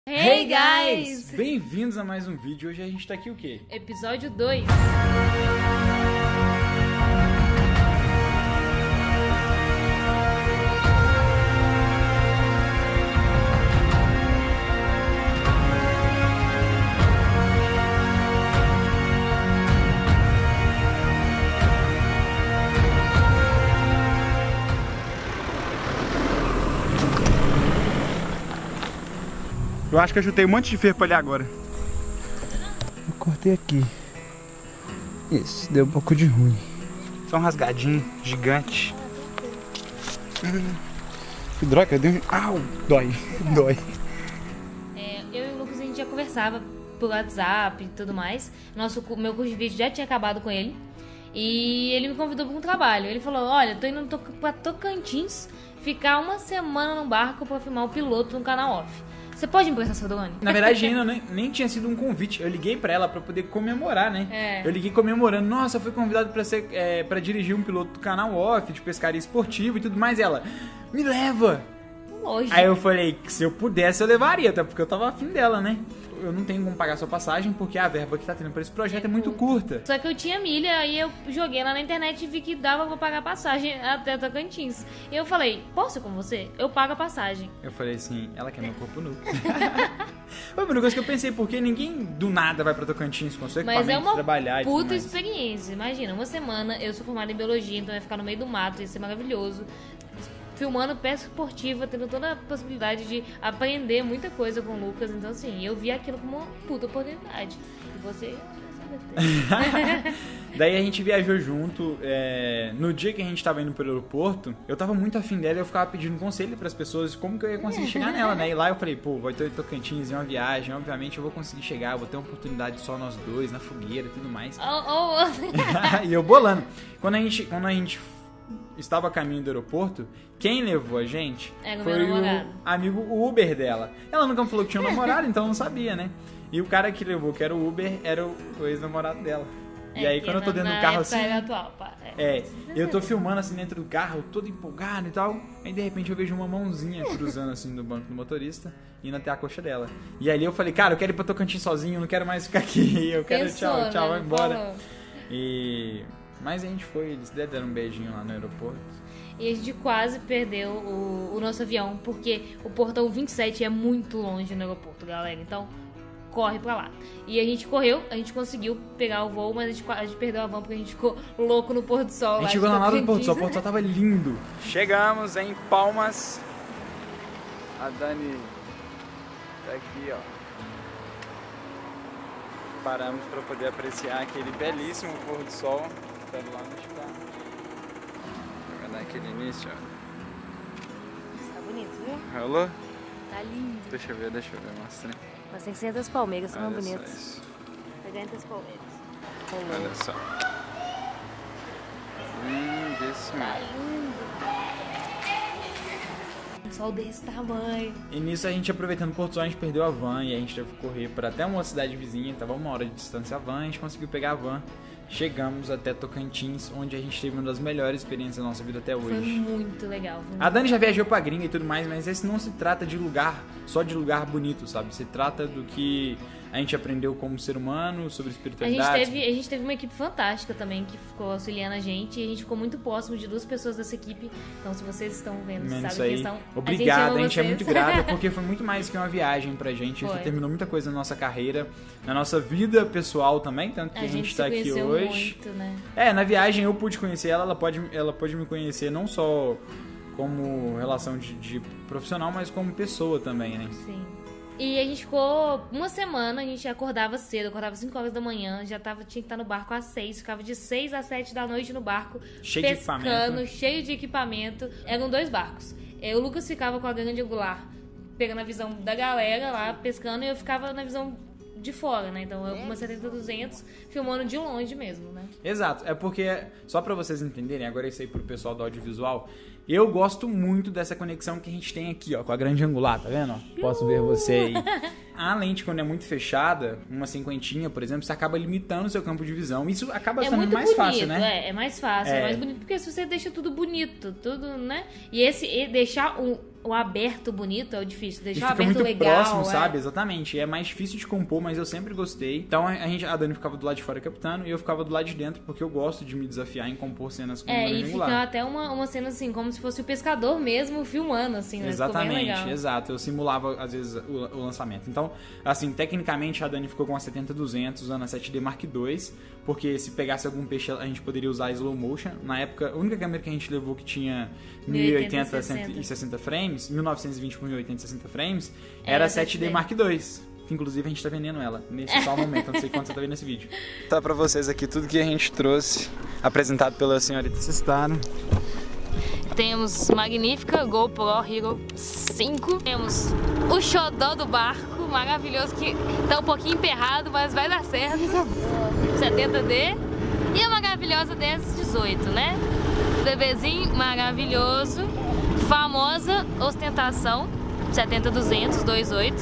Hey guys! Bem-vindos a mais um vídeo. Hoje a gente tá aqui o quê? Episódio 2. Eu acho que eu chutei um monte de ferro ali agora. Eu cortei aqui. Isso, deu um pouco de ruim. Só um rasgadinho gigante. Que droga, deu um... Au! Dói, dói. Eu e o Lucas, a gente já conversava por WhatsApp e tudo mais. Meu curso de vídeo já tinha acabado com ele. E ele me convidou para um trabalho. Ele falou, olha, tô indo pra Tocantins ficar uma semana no barco pra filmar o piloto no canal off. Você pode me emprestar seu drone? Na verdade, ainda nem tinha sido um convite. Eu liguei pra ela pra poder comemorar, né? É. Eu liguei comemorando. Nossa, eu fui convidado pra dirigir um piloto do canal off, de pescaria esportiva e tudo mais. E ela, me leva! Lógico. Aí eu falei que se eu pudesse eu levaria, até porque eu tava afim dela, né? Eu não tenho como pagar sua passagem porque a verba que tá tendo pra esse projeto é muito curta. Só que eu tinha milha, aí eu joguei lá na internet e vi que dava pra pagar passagem até Tocantins. E eu falei, posso ir com você? Eu pago a passagem. Eu falei assim, ela quer meu corpo nu. Foi a primeira coisa que eu pensei, porque ninguém do nada vai pra Tocantins com seu Mas equipamento é uma trabalhar e tudo puta mais. experiência. Imagina, uma semana, eu sou formada em biologia, então eu ia ficar no meio do mato, ia ser maravilhoso. Filmando pesca esportiva, tendo toda a possibilidade de aprender muita coisa com o Lucas. Então, assim, eu vi aquilo como uma puta oportunidade. E você... Daí a gente viajou junto. No dia que a gente tava indo pro aeroporto, eu tava muito afim dela e eu ficava pedindo conselho pras pessoas de como que eu ia conseguir chegar nela, né? E lá eu falei, pô, vai ter Tocantins, é uma viagem, obviamente eu vou conseguir chegar, eu vou ter uma oportunidade só nós dois, na fogueira e tudo mais. E eu bolando. Quando a gente estava a caminho do aeroporto, quem levou a gente foi o amigo Uber dela. Ela nunca me falou que tinha um namorado, então eu não sabia, né? E o cara que levou, que era o Uber, era o ex-namorado dela. E aí quando eu tô dentro do carro assim... eu tô filmando assim dentro do carro, todo empolgado e tal. Aí de repente eu vejo uma mãozinha cruzando assim no banco do motorista, indo até a coxa dela. E ali eu falei, cara, eu quero ir pra Tocantins sozinho, eu não quero mais ficar aqui. Eu quero tchau, vai embora. Mas a gente foi, eles deram um beijinho lá no aeroporto. E a gente quase perdeu o nosso avião, porque o portão 27 é muito longe no aeroporto, galera. Então, corre pra lá. E a gente correu, a gente conseguiu pegar o voo, mas a gente perdeu a van porque a gente ficou louco no pôr do sol. A gente chegou na hora do pôr do sol, o pôr do sol tava lindo. Chegamos em Palmas. A Dani tá aqui, ó. Paramos pra poder apreciar aquele belíssimo pôr do sol. Pega lá no chão. Vai dar aquele início, ó. Tá bonito, viu? Alô? Tá lindo. Deixa eu ver, mostra. Mas tem que ser entre as palmeiras, são Olha bonitas. só isso. Pegar entre as palmeiras. Olha só. Lindíssimo. Um sol desse tamanho. E nisso a gente, aproveitando o Porto Sol, a gente perdeu a van e a gente teve que correr para até uma cidade vizinha, tava 1 hora de distância a van, a gente conseguiu pegar a van. Chegamos até Tocantins, onde a gente teve uma das melhores experiências da nossa vida até hoje. Foi muito legal. A Dani já viajou pra gringa e tudo mais, mas esse não se trata de lugar, só de lugar bonito, sabe? Se trata do que a gente aprendeu como ser humano, sobre espiritualidade. A gente teve uma equipe fantástica também, que ficou auxiliando a gente. E a gente ficou muito próximo de 2 pessoas dessa equipe. Então, se vocês estão vendo, sabem que estão... Obrigado, a gente é muito grato, porque foi muito mais que uma viagem pra gente. Isso Foi. terminou muita coisa na nossa carreira, na nossa vida pessoal também, tanto que a gente tá aqui hoje. Muito, né? Na viagem eu pude conhecer ela, ela pode me conhecer não só como relação de profissional, mas como pessoa também, né? Sim. E a gente ficou uma semana, a gente acordava cedo, acordava 5 horas da manhã, tinha que estar no barco às 6, ficava de 6 às 7 da noite no barco, cheio pescando, cheio de equipamento. Eram 2 barcos. O Lucas ficava com a grande angular, pegando a visão da galera lá, pescando, e eu ficava na visão de fora, né? Então eu com uma 70-200 filmando de longe mesmo, né? Exato, é porque, só pra vocês entenderem, agora isso aí pro pessoal do audiovisual, eu gosto muito dessa conexão que a gente tem aqui, ó, com a grande angular, tá vendo? Posso ver você aí. A lente, quando é muito fechada, uma 50, por exemplo, você acaba limitando o seu campo de visão. Isso acaba sendo mais bonito, fácil, né? É mais fácil, é mais bonito, porque se você deixa tudo bonito, tudo, né? E deixar o aberto bonito é o difícil. E Deixar o fica aberto muito legal. próximo, sabe? Exatamente. É mais difícil de compor, mas eu sempre gostei. Então a Dani ficava do lado de fora captando e eu ficava do lado de dentro, porque eu gosto de me desafiar em compor cenas com número E regular. fica até uma cena assim, como se fosse o pescador mesmo filmando, assim, né? Exatamente, exato. Eu simulava, às vezes, o lançamento. Então, assim, tecnicamente a Dani ficou com a 70-200 usando a 7D Mark II, porque se pegasse algum peixe a gente poderia usar slow motion. Na época, a única câmera que a gente levou que tinha 1080 e 60 frames, 1920 por 1080 e 60 frames, era a 7D Mark II. Que inclusive a gente tá vendendo ela nesse exato momento, não sei quando você tá vendo esse vídeo. Tá pra vocês aqui tudo que a gente trouxe, apresentado pela senhorita Cistaro. Temos magnífica GoPro Hero 5. Temos o xodó do barco, maravilhoso, que tá um pouquinho emperrado, mas vai dar certo. 70D. E a maravilhosa DS18, né? Bebezinho maravilhoso. Famosa ostentação 70-200, 2.8,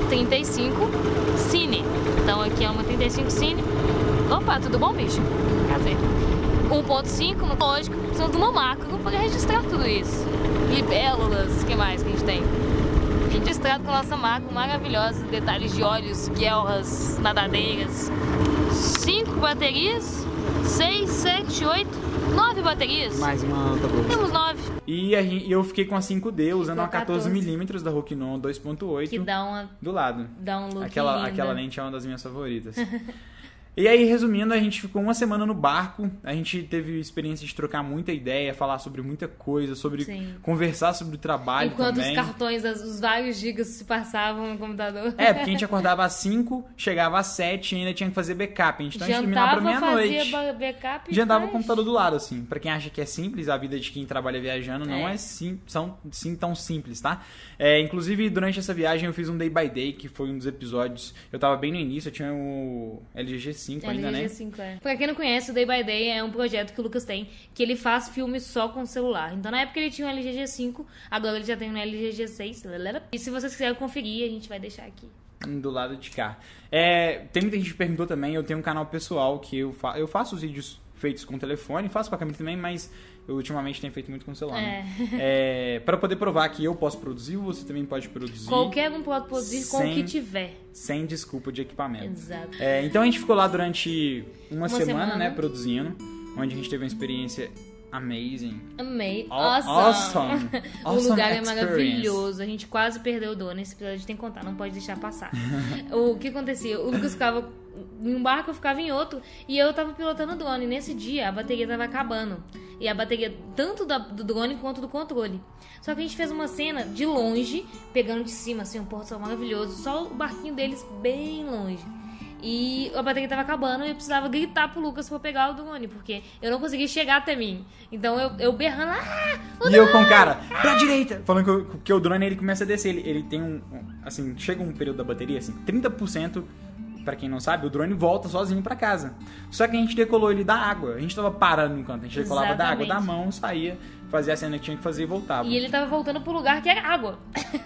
35 Cine. Então aqui é uma 35 Cine. Opa, tudo bom, bicho? Prazer. 1.5, lógico, precisamos de uma macro para registrar tudo isso. Libélulas, o que mais que a gente tem? Registrado com a nossa macro maravilhosa, detalhes de olhos, guelras, nadadeiras. 5 baterias, 6, 7, 8, 9 baterias. Mais uma outra bolsa. Temos 9. E eu fiquei com a 5D usando uma 14mm da Rokinon 2.8 que dá do lado. Dá um look Aquela lente é uma das minhas favoritas. E aí, resumindo, a gente ficou uma semana no barco, a gente teve experiência de trocar muita ideia, falar sobre muita coisa, sobre conversar sobre o trabalho enquanto também. Enquanto os cartões, os vários gigas se passavam no computador. Porque a gente acordava às 5, chegava às 7 e ainda tinha que fazer backup. Então a gente terminava pra meia-noite. Backup Jantava o computador do lado, assim. Pra quem acha que é simples, a vida de quem trabalha viajando não é tão simples, tá? Inclusive, durante essa viagem eu fiz um Day by Day, que foi um dos episódios. Eu tava bem no início, eu tinha o LG 5 ainda, né? LG 5, Pra quem não conhece, o Day by Day é um projeto que o Lucas tem, que ele faz filmes só com celular. Então na época ele tinha um LG G5, agora ele já tem um LG G6. E se vocês quiserem conferir, a gente vai deixar aqui do lado de cá. Tem muita gente que perguntou também, eu tenho um canal pessoal que eu faço os vídeos feitos com telefone, faço com a câmera também, mas eu ultimamente tenho feito muito com o celular. Para poder provar que eu posso produzir, você também pode produzir. Qualquer um pode produzir com o que tiver. Sem desculpa de equipamento. Exato. Então a gente ficou lá durante uma semana, né, produzindo, onde a gente teve uma experiência amazing. Awesome. O lugar é maravilhoso. A gente quase perdeu o dono. Nesse episódio a gente tem que contar, não pode deixar passar. O que acontecia? O Lucas ficava em um barco, eu ficava em outro, e eu tava pilotando o drone. E nesse dia a bateria tava acabando. E a bateria tanto do drone quanto do controle. Só que a gente fez uma cena de longe, pegando de cima, assim, um pôr do sol maravilhoso. Só o barquinho deles bem longe. E a bateria tava acabando e eu precisava gritar pro Lucas pra pegar o drone, porque eu não conseguia chegar até mim. Então eu berrando, e eu com o cara, pra direita! Falando que o drone ele começa a descer. Ele tem assim, chega um período da bateria, assim, 30%. Pra quem não sabe, o drone volta sozinho pra casa. Só que a gente decolou ele da água. A gente tava parando no canto. A gente decolava da água da mão, saía, fazia a cena que tinha que fazer e voltava. E ele tava voltando pro lugar que era água.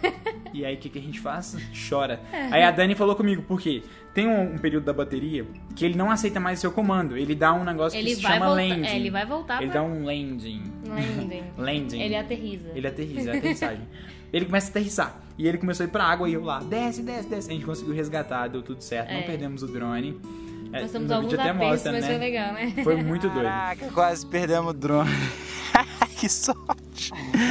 E aí, o que a gente faz? Chora. Aí a Dani falou comigo, por quê? Tem um período da bateria que ele não aceita mais o seu comando. Ele dá um negócio que se chama landing. Ele vai voltar Ele dá um landing. Landing. Ele aterriza. É a aterrissagem. Ele começa a aterrissar. E ele começou a ir pra água e eu lá, desce. A gente conseguiu resgatar, deu tudo certo. Não perdemos o drone. Nós temos alguns apertos, mas foi legal, né? Foi muito doido. Caraca, quase perdemos o drone. Que sorte.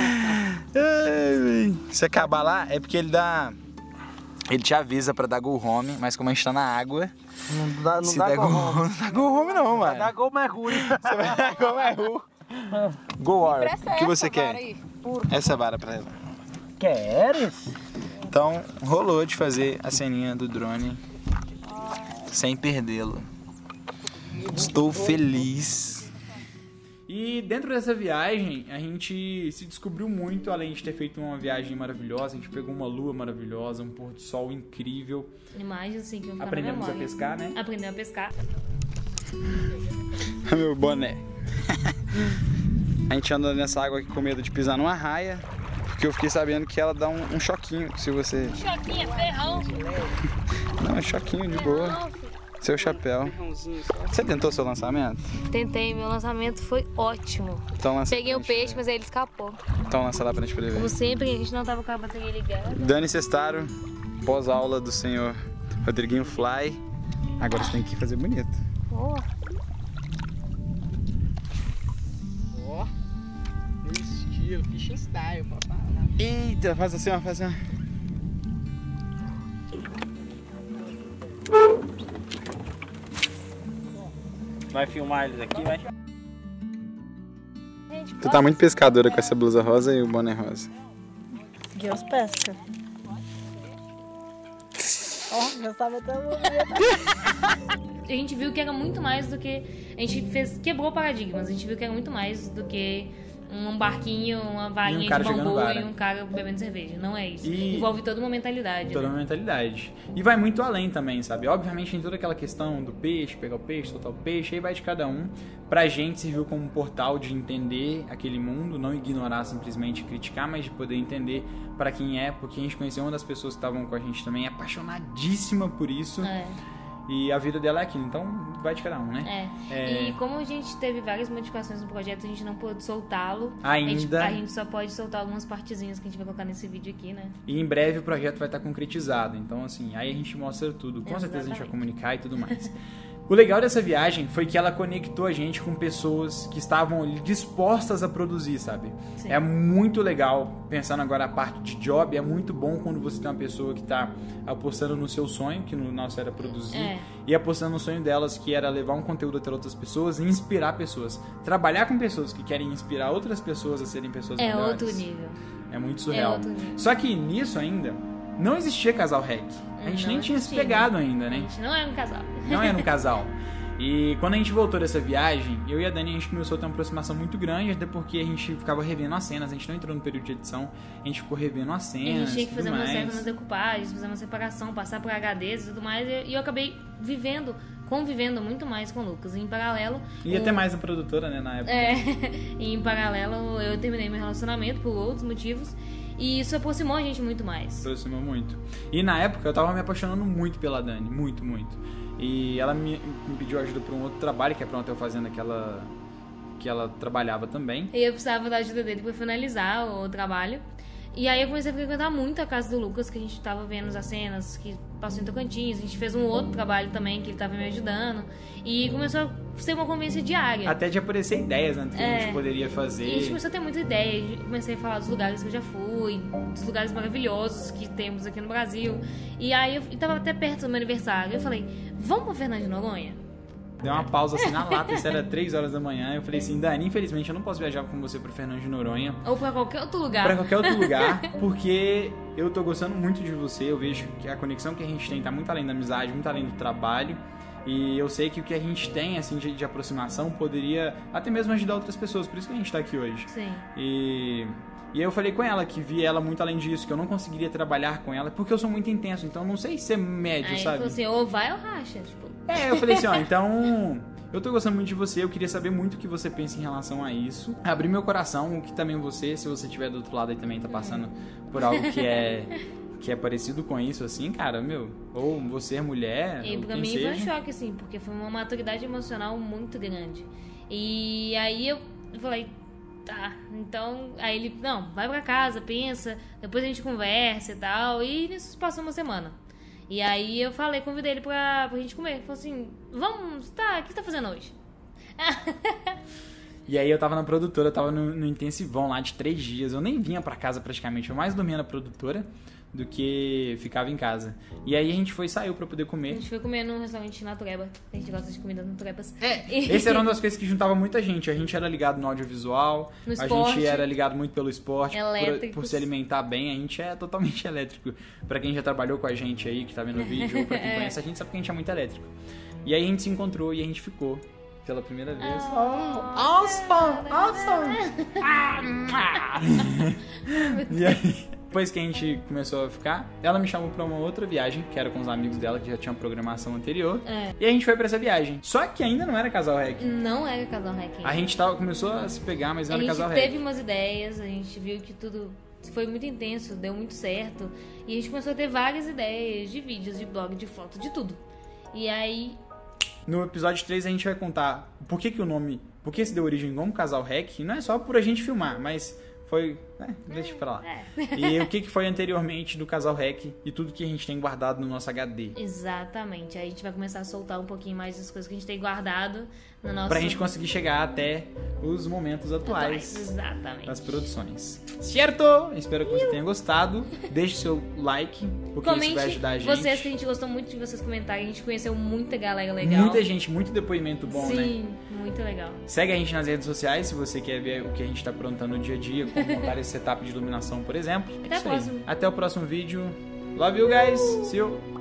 Se acabar lá, é porque ele te avisa pra dar go home, mas como a gente tá na água... Não dá go home. Não dá go home não, mano. Vai dar go mergulho. Você vai dar go mergulho. Go war. O que você quer? Essa vara pra ela. Queres? Então, rolou de fazer a ceninha do drone sem perdê-lo. Estou feliz. E dentro dessa viagem, a gente se descobriu muito, além de ter feito uma viagem maravilhosa. A gente pegou uma lua maravilhosa, um pôr do sol incrível. Imagens assim que eu aprendemos a pescar, né? Aprendemos a pescar. Meu boné. A gente anda nessa água aqui com medo de pisar numa raia, porque eu fiquei sabendo que ela dá um choquinho se você... Choquinho, ferrão. Não, é choquinho de boa. Seu chapéu. Você tentou seu lançamento? Tentei, meu lançamento foi ótimo. Então lança. Peguei o peixe, mas aí ele escapou. Então lança lá pra gente poder ver. Como sempre, a gente não tava com a bateria ligada. Dani Sestaro, pós-aula do senhor Rodriguinho Fly. Agora você tem que fazer bonito. Boa. Ó, no estilo, fish style, papai. Eita, faz assim, ó, faz assim, ó. Vai filmar eles aqui, vai? Tu tá muito pescadora com essa blusa rosa e o boné rosa. Deus pesca. Ó, já sabe até o A gente viu que era muito mais do que... A gente quebrou paradigmas. A gente viu que era muito mais do que um barquinho, uma varinha cara de jogando bambu vara. e um cara bebendo cerveja. Não é isso. E- Envolve toda uma mentalidade. Toda né? uma mentalidade. E vai muito além também, sabe? Obviamente tem toda aquela questão do peixe, pegar o peixe, soltar o peixe, aí vai de cada um. Pra gente serviu como um portal de entender aquele mundo, não ignorar simplesmente criticar, mas de poder entender pra quem é, porque a gente conheceu uma das pessoas que estavam com a gente também, apaixonadíssima por isso. É. E a vida dela é aquilo, então vai de cada um, né? E como a gente teve várias modificações no projeto, a gente não pôde soltá-lo. Ainda. A gente só pode soltar algumas partezinhas que a gente vai colocar nesse vídeo aqui, né? E em breve o projeto vai estar concretizado. Então, assim, aí a gente mostra tudo. Com certeza a gente vai Exatamente. comunicar e tudo mais. O legal dessa viagem foi que ela conectou a gente com pessoas que estavam ali dispostas a produzir, sabe? Sim. É muito legal, pensando agora a parte de job, é muito bom quando você tem uma pessoa que está apostando no seu sonho, que no nosso era produzir, É. e apostando no sonho delas, que era levar um conteúdo até outras pessoas e inspirar pessoas. Trabalhar com pessoas que querem inspirar outras pessoas a serem pessoas É melhores. outro nível. É muito surreal. outro nível. Só que nisso ainda, não existia casal hack. A gente Não nem tinha se existia. pegado ainda, A né? gente não é um casal. Não era um casal. E quando a gente voltou dessa viagem, eu e a Dani, a gente começou a ter uma aproximação muito grande, até porque a gente ficava revendo as cenas, a gente não entrou no período de edição, a gente ficou revendo as A cenas gente tinha que e fazer tudo umas mais. certas decoupagens, fazer uma separação, passar por HDs e tudo mais. E eu acabei convivendo muito mais com o Lucas. E em paralelo... E até mais a produtora, né, na época. E em paralelo, eu terminei meu relacionamento por outros motivos. E isso aproximou a gente muito mais. Aproximou muito. E na época eu tava me apaixonando muito pela Dani, muito, muito. E ela me pediu ajuda pra um outro trabalho, que é pra uma hotel fazenda que ela trabalhava também. E eu precisava da ajuda dele pra finalizar o trabalho. E aí eu comecei a frequentar muito a casa do Lucas, que a gente tava vendo as cenas, que passou em Tocantins. A gente fez um outro trabalho também, que ele tava me ajudando. E começou a ser uma convivência diária. Até de aparecer ideias, né, do que a gente poderia fazer. E a gente começou a ter muita ideia. Eu comecei a falar dos lugares que eu já fui, dos lugares maravilhosos que temos aqui no Brasil. E aí eu tava até perto do meu aniversário. Eu falei, vamos pra Fernando de Noronha? Deu uma pausa assim na lata, isso era 3 horas da manhã. Eu falei assim, Dani, infelizmente eu não posso viajar com você pra Fernando de Noronha. Ou pra qualquer outro lugar. Pra qualquer outro lugar, porque eu tô gostando muito de você. Eu vejo que a conexão que a gente tem tá muito além da amizade, muito além do trabalho. E eu sei que o que a gente tem, assim, de aproximação poderia até mesmo ajudar outras pessoas. Por isso que a gente tá aqui hoje. Sim. E aí eu falei com ela que vi ela muito além disso, que eu não conseguiria trabalhar com ela, porque eu sou muito intenso, então eu não sei ser médio, Aí ele sabe? falou assim, ou vai ou racha. Tipo, Eu falei assim, ó, então eu tô gostando muito de você, eu queria saber muito o que você pensa em relação a isso. Abrir meu coração, o que também você, se você estiver do outro lado aí também tá passando por algo que é parecido com isso, assim, cara, meu, ou você é mulher, e ou pra quem mim seja. foi um choque, assim, porque foi uma maturidade emocional muito grande. E aí eu falei, tá, então... Aí ele, não, vai pra casa, pensa, depois a gente conversa e tal. E isso passou uma semana. E aí eu falei, convidei ele pra gente comer. Ele falou assim, vamos, tá, o que você tá fazendo hoje? E aí eu tava na produtora, eu tava no intensivão lá de 3 dias, eu nem vinha pra casa praticamente, eu mais dormia na produtora do que ficava em casa. E aí a gente saiu pra poder A comer. gente foi comer num restaurante natureba. A gente gosta de comida naturebas. Essa era uma das coisas que juntava muita gente. A gente era ligado no audiovisual, No a esporte. gente era ligado muito pelo esporte, por Elétricos. se alimentar bem. A gente é totalmente elétrico. Pra quem já trabalhou com a gente aí, que tá vendo o vídeo, ou pra quem conhece a gente, sabe que a gente é muito elétrico. E aí a gente se encontrou e a gente ficou pela primeira vez. Awesome! E aí, depois que a gente começou a ficar, ela me chamou pra uma outra viagem, que era com os amigos dela, que já tinha uma programação anterior. E a gente foi pra essa viagem. Só que ainda não era casal hack. Não era casal hack. A gente começou a se pegar, mas não A era gente casal hack. teve umas ideias, a gente viu que tudo foi muito intenso, deu muito certo. E a gente começou a ter várias ideias de vídeos, de blog, de foto, de tudo. E aí No episódio 3 a gente vai contar por que o nome, por que se deu origem como Casal Rec. E não é só por a gente filmar, mas foi... deixa pra lá. E o que foi anteriormente do Casal Rec e tudo que a gente tem guardado no nosso HD. Exatamente. Aí a gente vai começar a soltar um pouquinho mais das coisas que a gente tem guardado no nosso... Pra gente conseguir chegar até os momentos atuais Exatamente. das produções. Certo? Espero que você tenha gostado. Deixe seu like, porque isso vai ajudar a gente. Vocês, que a gente gostou muito de vocês comentarem. A gente conheceu muita galera legal. Muita gente, muito depoimento bom, né? Sim, muito legal. Segue a gente nas redes sociais se você quer ver o que a gente tá aprontando no dia a dia, como montar esse setup de iluminação, por exemplo. Até o próximo. Até o próximo vídeo. Love you guys. See you.